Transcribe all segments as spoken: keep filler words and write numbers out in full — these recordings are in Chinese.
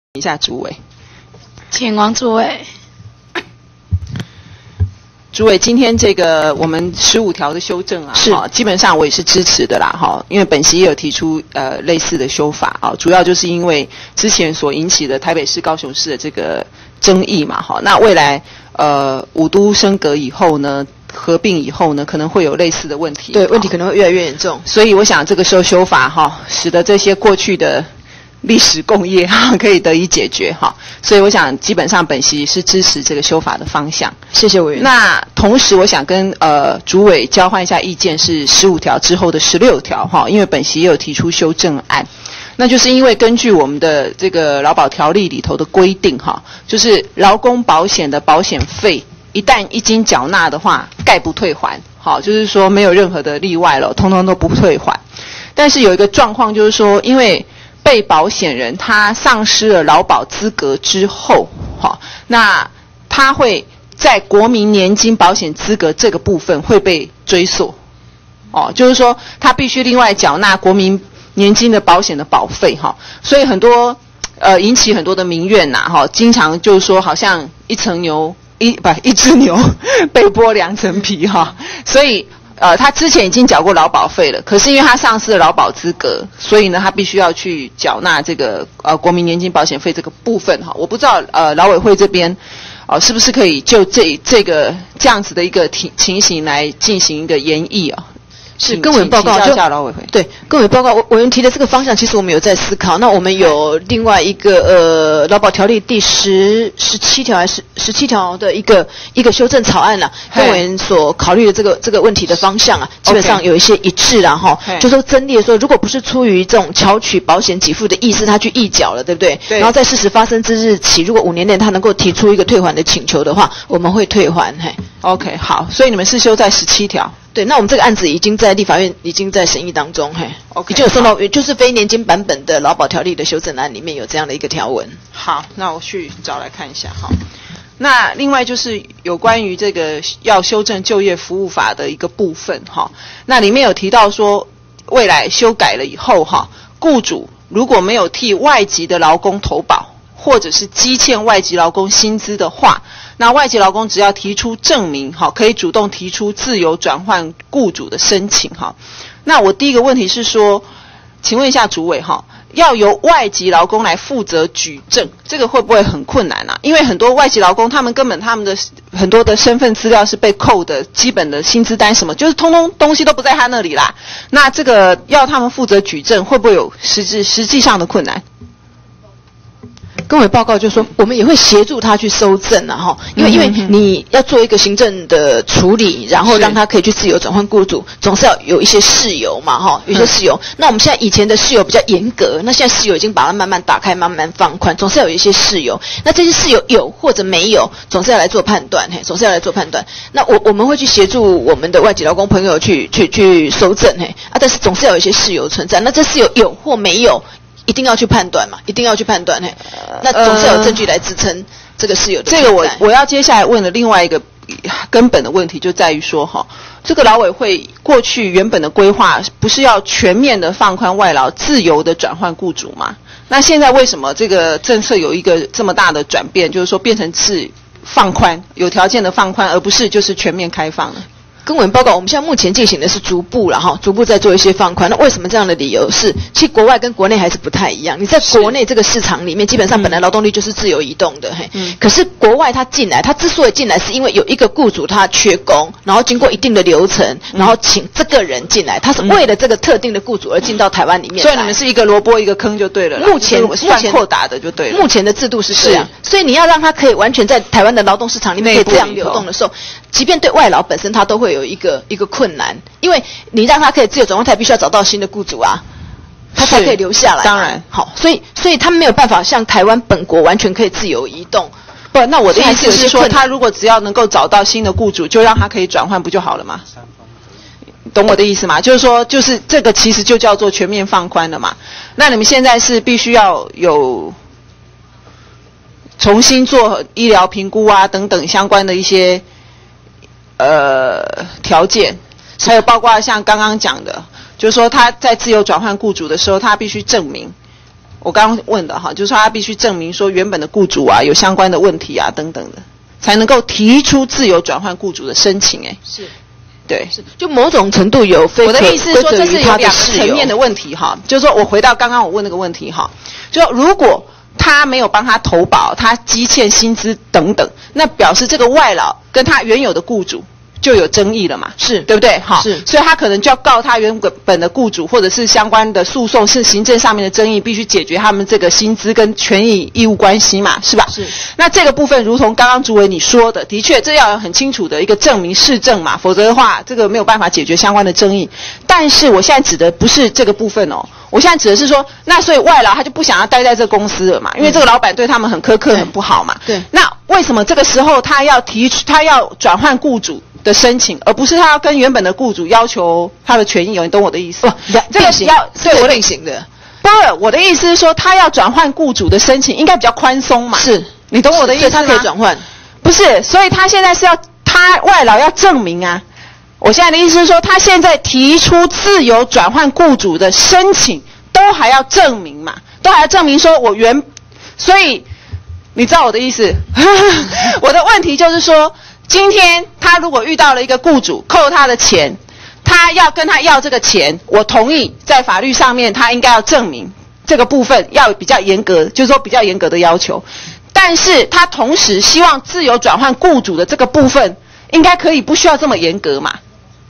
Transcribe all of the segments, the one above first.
一下主委， 请王主委。 主委，今天这个我们十五条的修正啊， 是、 哦、基本上我也是支持的啦，哈、哦，因为本席也有提出呃类似的修法啊、哦，主要就是因为之前所引起的台北市、高雄市的这个争议嘛，哈、哦，那未来呃五都升格以后呢，合并以后呢，可能会有类似的问题， 对，问题可能会越来越严重， 哦、所以我想这个时候修法哈、哦，使得这些过去的历史共业哈可以得以解决哈，所以我想基本上本席是支持这个修法的方向。 谢谢委员。 那同时我想跟呃主委交换一下意见，是十五条之后的十六条哈，因为本席也有提出修正案。那就是因为根据我们的这个劳保条例里头的规定哈，就是劳工保险的保险费一旦一经缴纳的话，概不退还，好，就是说没有任何的例外了，通通都不退还。但是有一个状况就是说，因为被保险人他丧失了劳保资格之后，好，那他会在国民年金保险资格这个部分会被追溯，哦，就是说他必须另外缴纳国民年金的保险的保费哈，所以很多呃引起很多的民怨呐哈，经常就是说好像一层牛一不一只牛被剥两层皮哈，所以。呃，他之前已经缴过劳保费了，可是因为他丧失了劳保资格，所以呢，他必须要去缴纳这个呃国民年金保险费这个部分哈。我不知道呃劳委会这边呃是不是可以就这这个这样子的一个情情形来进行一个研议啊？ 是跟委员报告， 就劳委会对跟委员报告，委员提的这个方向，其实我们有在思考。那我们有另外一个呃劳保条例第十十七条还是十七条的一个一个修正草案啦，跟委员所考虑的这个这个问题的方向啊，基本上有一些一致啦哈。就说增列说，如果不是出于这种巧取保险给付的意思，他去预缴了，对不对？对。然后在事实发生之日起，如果五年内他能够提出一个退还的请求的话，我们会退还。嘿 ，OK， 好，所以你们是修在十七条。 对，那我们这个案子已经在立法院已经在审议当中，嘿 ，OK， 已经有送到，就是非年金版本的劳保条例的修正案里面有这样的一个条文。 好，那我去找来看一下哈。那另外就是有关于这个要修正就业服务法的一个部分哈，那里面有提到说，未来修改了以后哈，雇主如果没有替外籍的劳工投保，或者是积欠外籍劳工薪资的话，那外籍劳工只要提出证明，好，可以主动提出自由转换雇主的申请，哈。那我第一个问题是说，请问一下主委，哈，要由外籍劳工来负责举证，这个会不会很困难啊？因为很多外籍劳工，他们根本他们的很多的身份资料是被扣的，基本的薪资单什么，就是通通东西都不在他那里啦。那这个要他们负责举证，会不会有实质实际上的困难？ 跟委报告就说，我们也会协助他去搜证啊，哈，因为因为你要做一个行政的处理，然后让他可以去自由转换雇主，总是要有一些事由嘛，哈，有一些事由。那我们现在以前的事由比较严格，那现在事由已经把它慢慢打开，慢慢放宽，总是要有一些事由。那这些事由有或者没有，总是要来做判断，嘿，总是要来做判断。那我我们会去协助我们的外籍劳工朋友去去去搜证，嘿，啊，但是总是要有一些事由存在。那这事由有或没有？一定要去判断嘛，一定要去判断，嘿，那总是要有证据来支撑这个事有的。 这个我我要接下来问的另外一个根本的问题就在于说，哈，这个劳委会过去原本的规划不是要全面的放宽外劳自由的转换雇主吗？那现在为什么这个政策有一个这么大的转变，就是说变成是放宽，有条件的放宽，而不是就是全面开放呢？ 跟委员报告，我们现在目前进行的是逐步了哈，逐步在做一些放宽。那为什么这样的理由是，其实国外跟国内还是不太一样。你在国内这个市场里面，基本上本来劳动力就是自由移动的，嘿。嗯。可是国外他进来，他之所以进来，是因为有一个雇主他缺工，然后经过一定的流程，然后请这个人进来，他是为了这个特定的雇主而进到台湾里面。 所以你们是一个萝卜一个坑就对了啦。 目前目前扩大的就对了。 目前的制度是这样，所以你要让他可以完全在台湾的劳动市场里面可以这样流动的时候，即便对外劳本身他都会有一个一个困难，因为你让他可以自由转换，他必须要找到新的雇主啊，他才可以留下来。 当然， 好，所以所以他们没有办法像台湾本国完全可以自由移动。 不，那我的意思是说，他如果只要能够找到新的雇主，就让他可以转换，不就好了吗？懂我的意思吗？就是说，就是这个其实就叫做全面放宽了嘛。那你们现在是必须要有重新做医疗评估啊等等相关的一些呃条件，还有包括像刚刚讲的，就是说他在自由转换雇主的时候，他必须证明我刚刚问的哈，就是说他必须证明说原本的雇主啊有相关的问题啊等等的，才能够提出自由转换雇主的申请。哎， 是， 对， 是，就某种程度有非我的意思是说，这是有两个层层面的问题哈。就是说我回到刚刚我问那个问题哈，就说如果他没有帮他投保，他积欠薪资等等，那表示这个外劳跟他原有的雇主就有争议了嘛， 是对不对？哈， 是， 所以他可能就要告他原本的雇主，或者是相关的诉讼，是行政上面的争议，必须解决他们这个薪资跟权益义务关系嘛，是吧？ 是。 那这个部分，如同刚刚主委你说的，的确这要有很清楚的一个证明事证嘛，否则的话，这个没有办法解决相关的争议。但是我现在指的不是这个部分哦，我现在指的是说，那所以外劳他就不想要待在这个公司了嘛，因为这个老板对他们很苛刻、很不好嘛。 对。 那为什么这个时候他要提出，他要转换雇主的申请，而不是他要跟原本的雇主要求他的权益？有你懂我的意思？ 哦， 这个要对我的并行的。 不是，我的意思是说，他要转换雇主的申请应该比较宽松嘛。 是， 你懂我的意思吗？ 他可以转换。 不是，所以他现在是要他外劳要证明啊。我现在的意思是说，他现在提出自由转换雇主的申请，都还要证明嘛，都还要证明说我原，所以你知道我的意思？我的问题就是说，今天他如果遇到了一个雇主扣他的钱，他要跟他要这个钱，我同意，在法律上面他应该要证明这个部分要比较严格，就是说比较严格的要求。但是他同时希望自由转换雇主的这个部分，应该可以不需要这么严格嘛？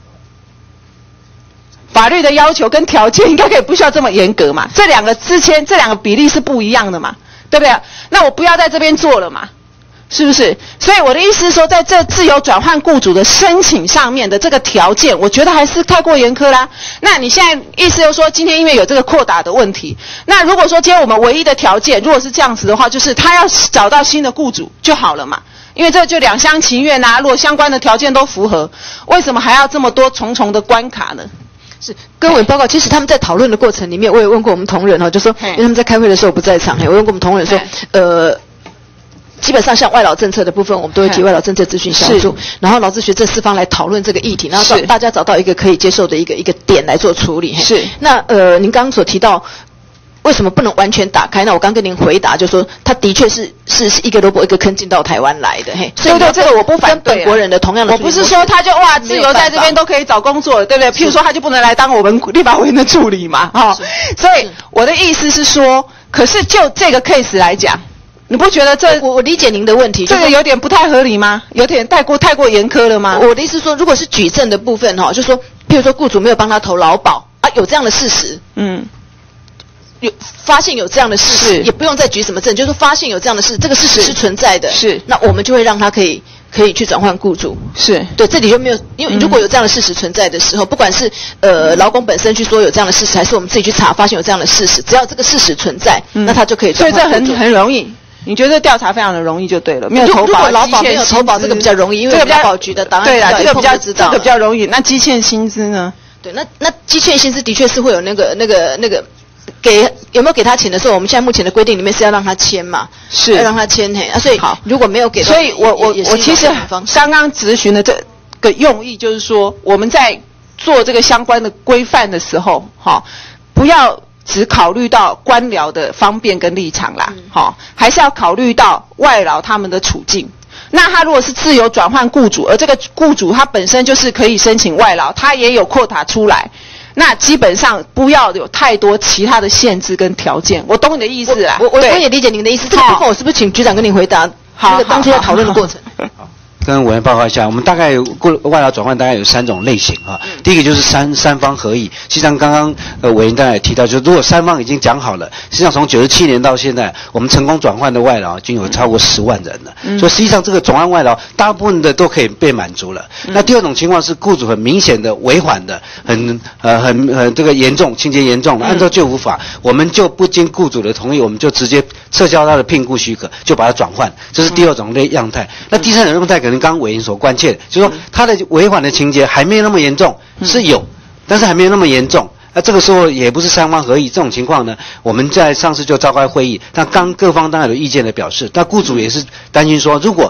法律的要求跟条件应该可以不需要这么严格嘛？这两个之间这两个比例是不一样的嘛？对不对？那我不要在这边做了嘛？是不是？所以我的意思是说，在这自由转换雇主的申请上面的这个条件，我觉得还是太过严苛啦。那你现在意思就是说，今天因为有这个扩打的问题，那如果说今天我们唯一的条件，如果是这样子的话，就是他要找到新的雇主就好了嘛。因为这就两厢情愿啊，如果相关的条件都符合，为什么还要这么多重重的关卡呢？ 是，跟委报告，其实他们在讨论的过程里面，我也问过我们同仁哈，就说，因为他们在开会的时候不在场，我问过我们同仁说，呃。基本上像外劳政策的部分，我们都会提外劳政策咨询小组，然后劳资学这四方来讨论这个议题，然后大家找到一个可以接受的一个一个点来做处理。 是。 那呃，您刚刚所提到为什么不能完全打开？那我刚跟您回答就说，他的确是是是一个萝卜一个坑进到台湾来的，嘿。 对对，这个我不反对。 跟本国人的同样的， 我不是说他就哇自由在这边都可以找工作，对不对？譬如说他就不能来当我们立法委员的助理嘛，哈、哦。所以我的意思是说，可是就这个 case 来讲。你不觉得这我我理解您的问题， 这个有点不太合理吗？有点太过太过严苛了吗？ 我的意思是说，如果是举证的部分哈，就说，譬如说雇主没有帮他投劳保啊，有这样的事实， 嗯， 有发现有这样的事实，也不用再举什么证，就是发现有这样的事，这个事实是存在的， 是， 那我们就会让他可以可以去转换雇主， 是对，这里就没有，因为如果有这样的事实存在的时候，嗯、不管是呃劳工本身去说有这样的事实，还是我们自己去查发现有这样的事实，只要这个事实存在，嗯、那他就可以转换雇主。 所以这很很容易。你觉得调查非常的容易就对了，没有投保， 如果劳保没有投保，这个比较容易，因为劳保局的档案对啦，这个比较知道， 这个比较容易。那积欠薪资呢？ 对，那那积欠薪资的确是会有那个那个那个给有没有给他钱的时候，我们现在目前的规定里面是要让他签嘛， 是要让他签嘿啊，所以好，如果没有给， 所以我我我其实刚刚咨询的这个用意就是说，我们在做这个相关的规范的时候，哈，不要。只考虑到官僚的方便跟立场啦，好、嗯哦，还是要考虑到外劳他们的处境。那他如果是自由转换雇主，而这个雇主他本身就是可以申请外劳，他也有quota出来，那基本上不要有太多其他的限制跟条件。我懂你的意思啦， 我我我也理解您的意思。这个部分我是不是请局长跟您回答？好，这个当初在讨论的过程。 跟委员报告一下，我们大概有外劳转换大概有三种类型啊。嗯、第一个就是三三方合意，实际上刚刚呃委员大概也提到，就是如果三方已经讲好了，实际上从九十七年到现在，我们成功转换的外劳已经有超过十万人了。嗯、所以实际上这个转换外劳大部分的都可以被满足了。嗯、那第二种情况是雇主很明显的违反的，很呃很很这个严重，情节严重的，按照就服法，嗯、我们就不经雇主的同意，我们就直接撤销他的聘雇许可，就把它转换，这是第二种类样态。嗯、那第三种样态可能刚刚委员所关切的，就是说他的违反的情节还没有那么严重，嗯、是有，但是还没有那么严重。那这个时候也不是三方合意，这种情况呢，我们在上次就召开会议，但刚各方当然有意见的表示，但雇主也是担心说，如果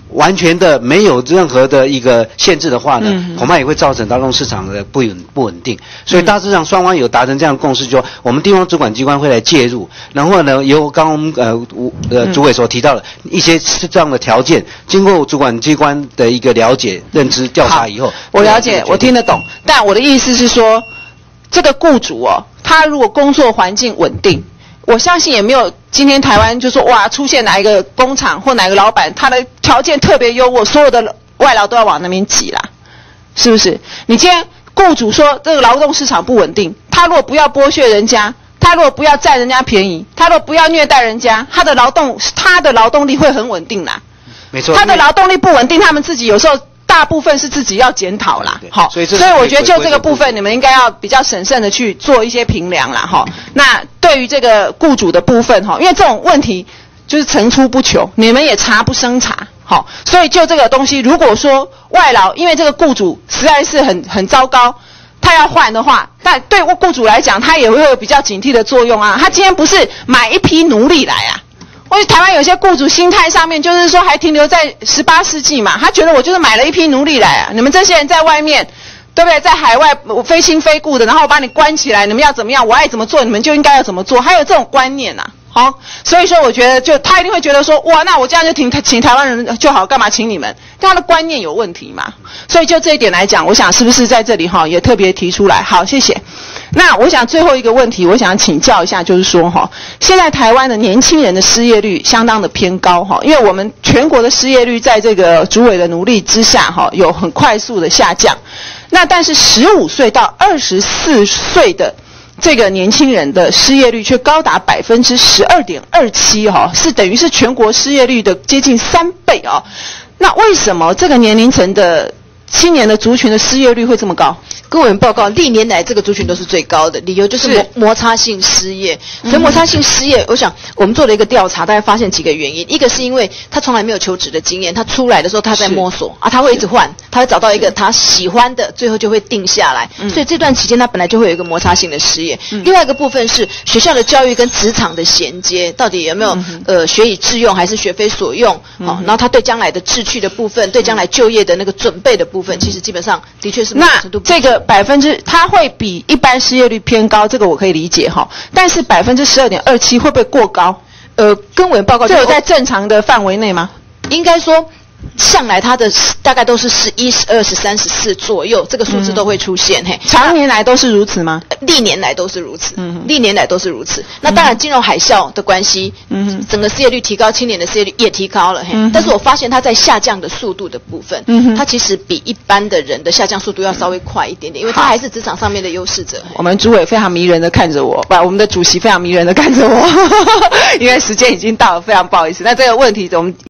完全的没有任何的一个限制的话呢， 嗯、 恐怕也会造成劳动市场的不稳不稳定。所以大致上双方有达成这样的共识，就我们地方主管机关会来介入，然后呢，由刚刚我们呃呃主委所提到的一些这样的条件，经过主管机关的一个了解、认知、调查以后， 我了解，我听得懂，但我的意思是说，这个雇主哦，他如果工作环境稳定。我相信也没有今天台湾就说哇出现哪一个工厂或哪个老板他的条件特别优渥，所有的外劳都要往那边挤啦，是不是？你今天雇主说这个劳动市场不稳定，他如果不要剥削人家，他如果不要占人家便宜，他如果不要虐待人家，他的劳动他的劳动力会很稳定啦。 没错， 他的劳动力不稳定，他们自己有时候。大部分是自己要检讨啦，好， 所以所以我觉得就这个部分，你们应该要比较审慎的去做一些评量啦，哈。那对于这个雇主的部分，哈，因为这种问题就是层出不穷，你们也查不胜查，好，所以就这个东西，如果说外劳，因为这个雇主实在是很很糟糕，他要换的话，但对雇主来讲，他也会有比较警惕的作用啊。他今天不是买一批奴隶来啊。因为台湾有些雇主心态上面就是说还停留在十八世纪嘛，他觉得我就是买了一批奴隶来啊，你们这些人在外面，对不对？在海外非亲非故的，然后我把你关起来，你们要怎么样？我爱怎么做，你们就应该要怎么做，还有这种观念呐、啊。好、哦，所以说我觉得就他一定会觉得说，哇，那我这样就请请台湾人就好，干嘛请你们？他的观念有问题嘛。所以就这一点来讲，我想是不是在这里哈也特别提出来？好，谢谢。那我想最后一个问题，我想请教一下，就是说哈，现在台湾的年轻人的失业率相当的偏高哈，因为我们全国的失业率在这个主委的努力之下哈，有很快速的下降。那但是十五岁到二十四岁的这个年轻人的失业率却高达百分之十二点二七哈，是等于是全国失业率的接近三倍啊。那为什么这个年龄层的青年的族群的失业率会这么高？ 跟我们报告，历年来这个族群都是最高的，理由就是摩摩擦性失业。所以摩擦性失业，我想我们做了一个调查，大概发现几个原因。一个是因为他从来没有求职的经验，他出来的时候他在摸索啊，他会一直换，他会找到一个他喜欢的，最后就会定下来。所以这段期间他本来就会有一个摩擦性的失业。另外一个部分是学校的教育跟职场的衔接，到底有没有呃学以致用还是学非所用？好，然后他对将来的志趣的部分，对将来就业的那个准备的部分，其实基本上的确是某种程度不那这个百分之，它会比一般失业率偏高，这个我可以理解哈。但是百分之十二点二七会不会过高？ 呃，跟委员报告， 这有在正常的范围内吗？ 应该说。向来它的大概都是十一、十二、十三、十四左右，这个数字都会出现。嗯、嘿， 长年来都是如此吗？ 历年来都是如此，嗯，历年来都是如此。那当然，金融海啸的关系，嗯，整个失业率提高，青年的失业率也提高了。嘿，嗯、但是我发现它在下降的速度的部分，嗯，它其实比一般的人的下降速度要稍微快一点点，因为它还是职场上面的优势者。 我们主委非常迷人的看着我，不，我们的主席非常迷人的看着我，因为时间已经到了，非常不好意思。那这个问题我们。